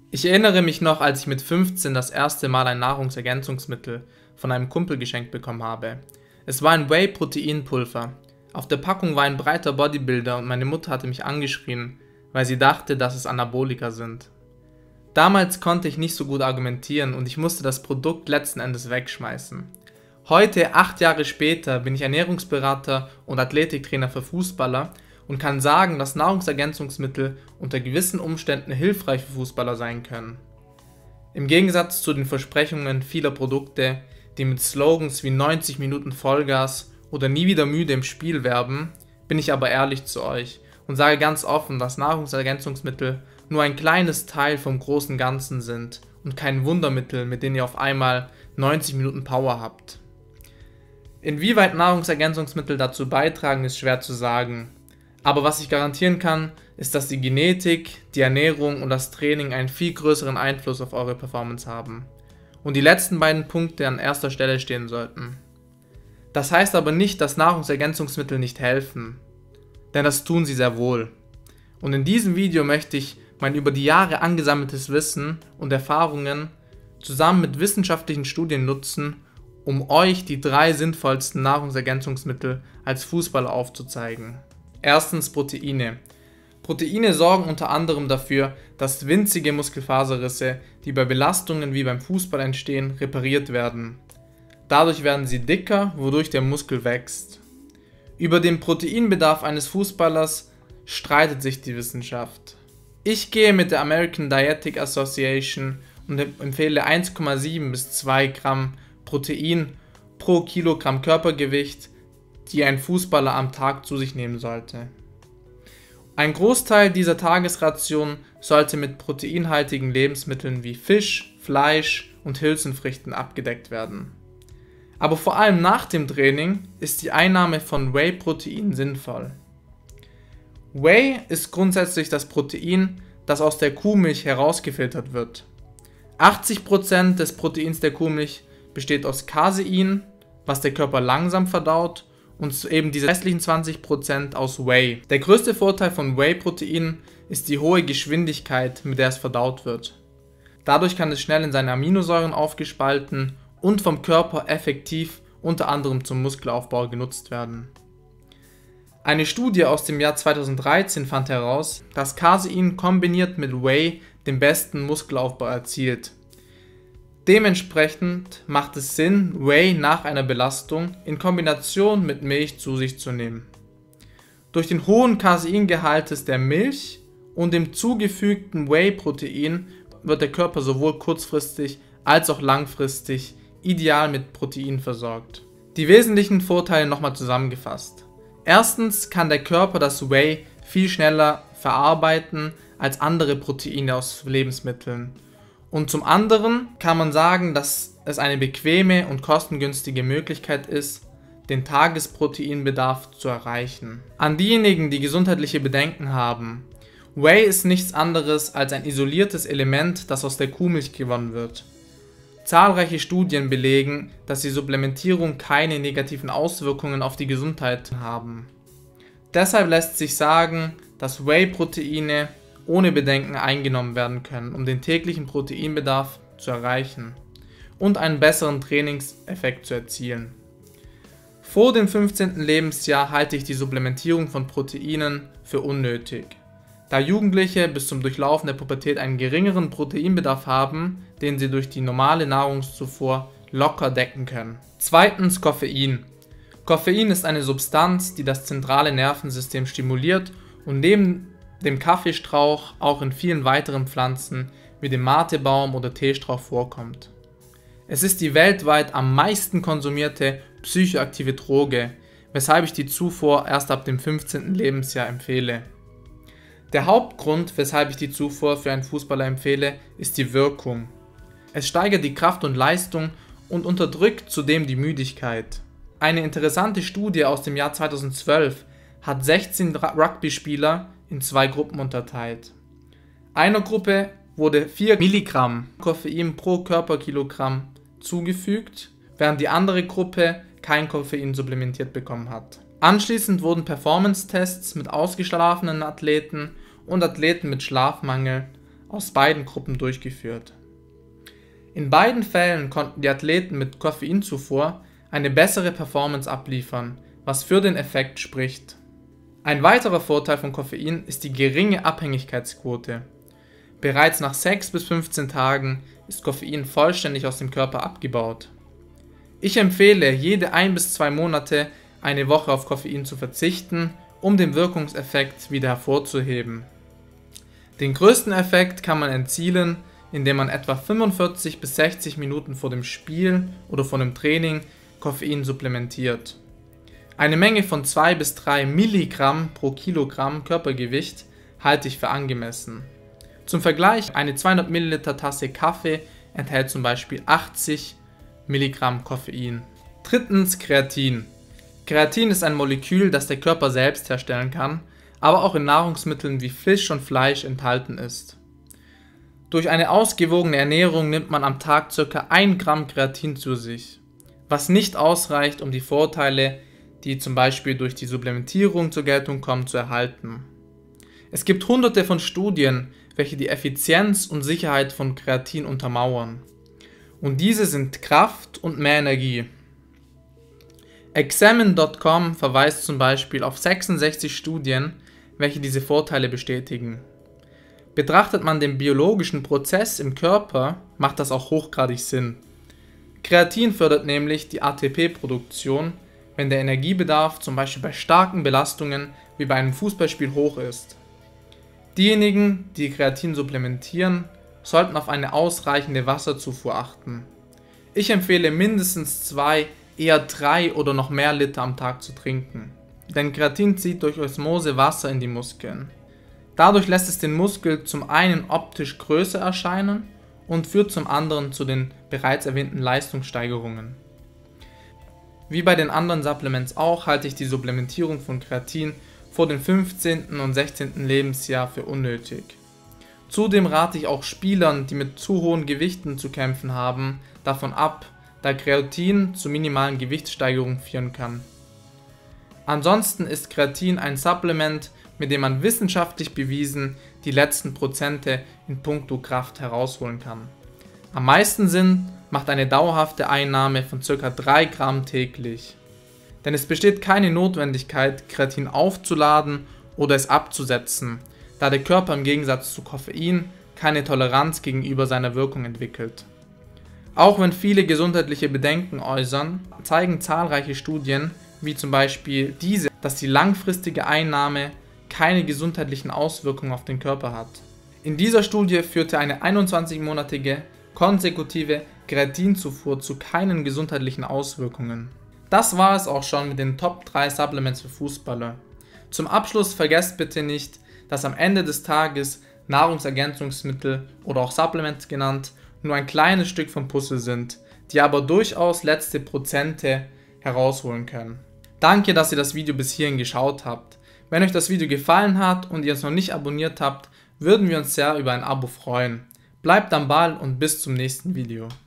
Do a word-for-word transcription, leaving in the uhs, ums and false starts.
Ich erinnere mich noch, als ich mit fünfzehn das erste Mal ein Nahrungsergänzungsmittel von einem Kumpel geschenkt bekommen habe. Es war ein Whey-Proteinpulver. Auf der Packung war ein breiter Bodybuilder und meine Mutter hatte mich angeschrien, weil sie dachte, dass es Anabolika sind. Damals konnte ich nicht so gut argumentieren und ich musste das Produkt letzten Endes wegschmeißen. Heute, acht Jahre später, bin ich Ernährungsberater und Athletiktrainer für Fußballer und kann sagen, dass Nahrungsergänzungsmittel unter gewissen Umständen hilfreich für Fußballer sein können. Im Gegensatz zu den Versprechungen vieler Produkte, die mit Slogans wie neunzig Minuten Vollgas oder nie wieder müde im Spiel werben, bin ich aber ehrlich zu euch und sage ganz offen, dass Nahrungsergänzungsmittel nur ein kleines Teil vom großen Ganzen sind und kein Wundermittel, mit dem ihr auf einmal neunzig Minuten Power habt. Inwieweit Nahrungsergänzungsmittel dazu beitragen, ist schwer zu sagen. Aber was ich garantieren kann, ist, dass die Genetik, die Ernährung und das Training einen viel größeren Einfluss auf eure Performance haben. Und die letzten beiden Punkte an erster Stelle stehen sollten. Das heißt aber nicht, dass Nahrungsergänzungsmittel nicht helfen. Denn das tun sie sehr wohl. Und in diesem Video möchte ich mein über die Jahre angesammeltes Wissen und Erfahrungen zusammen mit wissenschaftlichen Studien nutzen, um euch die drei sinnvollsten Nahrungsergänzungsmittel als Fußballer aufzuzeigen. Erstens Proteine. Proteine sorgen unter anderem dafür, dass winzige Muskelfaserrisse, die bei Belastungen wie beim Fußball entstehen, repariert werden. Dadurch werden sie dicker, wodurch der Muskel wächst. Über den Proteinbedarf eines Fußballers streitet sich die Wissenschaft. Ich gehe mit der American Dietetic Association und empfehle eins Komma sieben bis zwei Gramm Protein pro Kilogramm Körpergewicht, die ein Fußballer am Tag zu sich nehmen sollte. Ein Großteil dieser Tagesration sollte mit proteinhaltigen Lebensmitteln wie Fisch, Fleisch und Hülsenfrüchten abgedeckt werden. Aber vor allem nach dem Training ist die Einnahme von Whey-Protein sinnvoll. Whey ist grundsätzlich das Protein, das aus der Kuhmilch herausgefiltert wird. achtzig Prozent des Proteins der Kuhmilch besteht aus Casein, was der Körper langsam verdaut, und eben diese restlichen zwanzig Prozent aus Whey. Der größte Vorteil von Whey-Protein ist die hohe Geschwindigkeit, mit der es verdaut wird. Dadurch kann es schnell in seine Aminosäuren aufgespalten und vom Körper effektiv unter anderem zum Muskelaufbau genutzt werden. Eine Studie aus dem Jahr zweitausenddreizehn fand heraus, dass Casein kombiniert mit Whey den besten Muskelaufbau erzielt. Dementsprechend macht es Sinn, Whey nach einer Belastung in Kombination mit Milch zu sich zu nehmen. Durch den hohen Caseingehalt der Milch und dem zugefügten Whey-Protein wird der Körper sowohl kurzfristig als auch langfristig ideal mit Protein versorgt. Die wesentlichen Vorteile nochmal zusammengefasst. Erstens kann der Körper das Whey viel schneller verarbeiten als andere Proteine aus Lebensmitteln. Und zum anderen kann man sagen, dass es eine bequeme und kostengünstige Möglichkeit ist, den Tagesproteinbedarf zu erreichen. An diejenigen, die gesundheitliche Bedenken haben: Whey ist nichts anderes als ein isoliertes Element, das aus der Kuhmilch gewonnen wird. Zahlreiche Studien belegen, dass die Supplementierung keine negativen Auswirkungen auf die Gesundheit haben. Deshalb lässt sich sagen, dass Whey-Proteine ohne Bedenken eingenommen werden können, um den täglichen Proteinbedarf zu erreichen und einen besseren Trainingseffekt zu erzielen. Vor dem fünfzehnten Lebensjahr halte ich die Supplementierung von Proteinen für unnötig, da Jugendliche bis zum Durchlaufen der Pubertät einen geringeren Proteinbedarf haben, den sie durch die normale Nahrungszufuhr locker decken können. Zweitens Koffein. Koffein ist eine Substanz, die das zentrale Nervensystem stimuliert und neben dem Kaffeestrauch auch in vielen weiteren Pflanzen wie dem Matebaum oder Teestrauch vorkommt. Es ist die weltweit am meisten konsumierte psychoaktive Droge, weshalb ich die Zufuhr erst ab dem fünfzehnten Lebensjahr empfehle. Der Hauptgrund, weshalb ich die Zufuhr für einen Fußballer empfehle, ist die Wirkung. Es steigert die Kraft und Leistung und unterdrückt zudem die Müdigkeit. Eine interessante Studie aus dem Jahr zweitausendzwölf hat sechzehn Rugby-Spieler in zwei Gruppen unterteilt. Einer Gruppe wurde vier Milligramm Koffein pro Körperkilogramm zugefügt, während die andere Gruppe kein Koffein supplementiert bekommen hat. Anschließend wurden Performance-Tests mit ausgeschlafenen Athleten und Athleten mit Schlafmangel aus beiden Gruppen durchgeführt. In beiden Fällen konnten die Athleten mit Koffeinzufuhr eine bessere Performance abliefern, was für den Effekt spricht. Ein weiterer Vorteil von Koffein ist die geringe Abhängigkeitsquote. Bereits nach sechs bis fünfzehn Tagen ist Koffein vollständig aus dem Körper abgebaut. Ich empfehle, jede ein bis zwei Monate eine Woche auf Koffein zu verzichten, um den Wirkungseffekt wieder hervorzuheben. Den größten Effekt kann man erzielen, indem man etwa fünfundvierzig bis sechzig Minuten vor dem Spiel oder vor dem Training Koffein supplementiert. Eine Menge von zwei bis drei Milligramm pro Kilogramm Körpergewicht halte ich für angemessen. Zum Vergleich, eine zweihundert Milliliter Tasse Kaffee enthält zum Beispiel achtzig Milligramm Koffein. Drittens Kreatin. Kreatin ist ein Molekül, das der Körper selbst herstellen kann, aber auch in Nahrungsmitteln wie Fisch und Fleisch enthalten ist. Durch eine ausgewogene Ernährung nimmt man am Tag ca. ein Gramm Kreatin zu sich, was nicht ausreicht, um die Vorteile, die zum Beispiel durch die Supplementierung zur Geltung kommen, zu erhalten. Es gibt hunderte von Studien, welche die Effizienz und Sicherheit von Kreatin untermauern. Und diese sind Kraft und mehr Energie. Examine Punkt com verweist zum Beispiel auf sechsundsechzig Studien, welche diese Vorteile bestätigen. Betrachtet man den biologischen Prozess im Körper, macht das auch hochgradig Sinn. Kreatin fördert nämlich die A T P-Produktion, wenn der Energiebedarf zum Beispiel bei starken Belastungen wie bei einem Fußballspiel hoch ist. Diejenigen, die Kreatin supplementieren, sollten auf eine ausreichende Wasserzufuhr achten. Ich empfehle mindestens zwei, eher drei oder noch mehr Liter am Tag zu trinken, denn Kreatin zieht durch Osmose Wasser in die Muskeln. Dadurch lässt es den Muskel zum einen optisch größer erscheinen und führt zum anderen zu den bereits erwähnten Leistungssteigerungen. Wie bei den anderen Supplements auch, halte ich die Supplementierung von Kreatin vor dem fünfzehnten und sechzehnten Lebensjahr für unnötig. Zudem rate ich auch Spielern, die mit zu hohen Gewichten zu kämpfen haben, davon ab, da Kreatin zu minimalen Gewichtssteigerungen führen kann. Ansonsten ist Kreatin ein Supplement, mit dem man wissenschaftlich bewiesen die letzten Prozente in puncto Kraft herausholen kann. Am meisten Sinn macht eine dauerhafte Einnahme von ca. drei Gramm täglich. Denn es besteht keine Notwendigkeit, Kreatin aufzuladen oder es abzusetzen, da der Körper im Gegensatz zu Koffein keine Toleranz gegenüber seiner Wirkung entwickelt. Auch wenn viele gesundheitliche Bedenken äußern, zeigen zahlreiche Studien, wie zum Beispiel diese, dass die langfristige Einnahme keine gesundheitlichen Auswirkungen auf den Körper hat. In dieser Studie führte eine einundzwanzigmonatige konsekutive Kreatinzufuhr zu keinen gesundheitlichen Auswirkungen. Das war es auch schon mit den Top drei Supplements für Fußballer. Zum Abschluss vergesst bitte nicht, dass am Ende des Tages Nahrungsergänzungsmittel oder auch Supplements genannt nur ein kleines Stück vom Puzzle sind, die aber durchaus letzte Prozente herausholen können. Danke, dass ihr das Video bis hierhin geschaut habt. Wenn euch das Video gefallen hat und ihr es noch nicht abonniert habt, würden wir uns sehr über ein Abo freuen. Bleibt am Ball und bis zum nächsten Video.